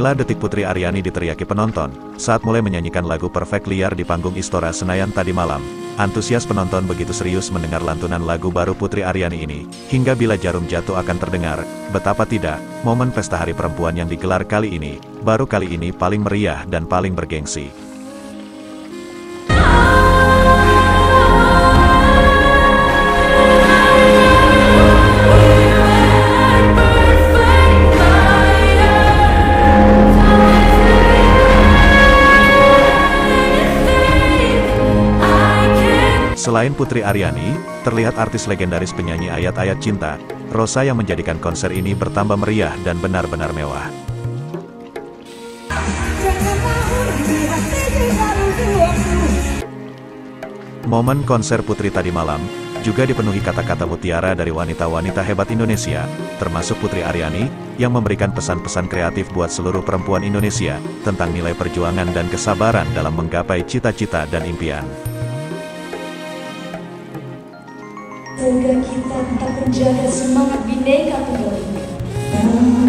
Inilah detik Putri Aryani diteriaki penonton, saat mulai menyanyikan lagu Perfect Liar di panggung Istora Senayan tadi malam. Antusias penonton begitu serius mendengar lantunan lagu baru Putri Aryani ini, hingga bila jarum jatuh akan terdengar. Betapa tidak, momen pesta Hari Perempuan yang digelar kali ini, baru kali ini paling meriah dan paling bergengsi. Selain Putri Aryani, terlihat artis legendaris penyanyi ayat-ayat cinta, Rosa yang menjadikan konser ini bertambah meriah dan benar-benar mewah. Momen konser Putri tadi malam, juga dipenuhi kata-kata mutiara dari wanita-wanita hebat Indonesia, termasuk Putri Aryani, yang memberikan pesan-pesan kreatif buat seluruh perempuan Indonesia, tentang nilai perjuangan dan kesabaran dalam menggapai cita-cita dan impian. Sehingga kita tetap menjaga semangat Bhinneka Tunggal Ika.